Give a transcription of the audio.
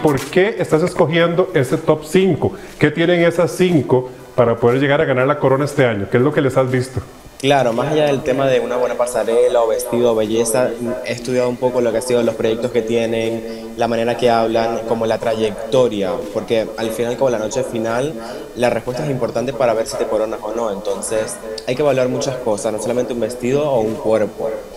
por qué estás escogiendo ese top 5. ¿Qué tienen esas 5 para poder llegar a ganar la corona este año? ¿Qué es lo que les has visto? Claro, más allá del tema de una buena pasarela o vestido o belleza, he estudiado un poco lo que han sido los proyectos que tienen, la manera que hablan, como la trayectoria, porque al final, como la noche final, la respuesta es importante para ver si te coronas o no. Entonces, hay que evaluar muchas cosas, no solamente un vestido o un cuerpo.